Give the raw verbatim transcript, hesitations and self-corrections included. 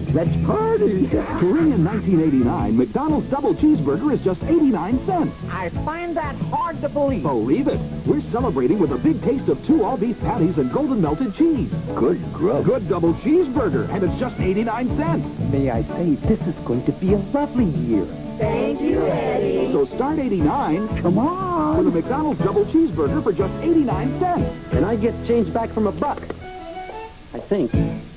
Let's party. Free in nineteen eighty-nine, McDonald's double cheeseburger is just eighty-nine cents. I find that hard to believe. Believe it. We're celebrating with a big taste of two all-beef patties and golden melted cheese. Good grub. Good double cheeseburger, and it's just eighty-nine cents. May I say, this is going to be a lovely year. Thank you, Eddie. So start eighty-nine. Come on. With a McDonald's double cheeseburger for just eighty-nine cents. And I get change back from a buck. I think.